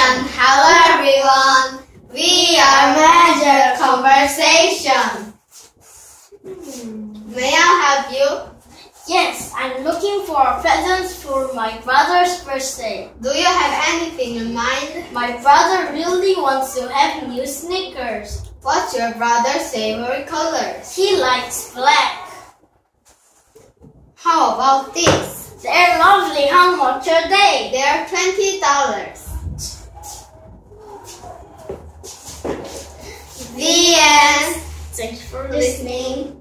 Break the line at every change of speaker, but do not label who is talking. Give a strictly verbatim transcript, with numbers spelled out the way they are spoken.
And hello everyone, we are Major Conversation. May I help you?
Yes, I'm looking for presents for my brother's birthday.
Do you have anything in mind?
My brother really wants to have new sneakers.
What's your brother's favorite colors?
He likes black.
How about this?
They're lovely. How much are they?
They're twenty dollars. The end.
Thanks for listening.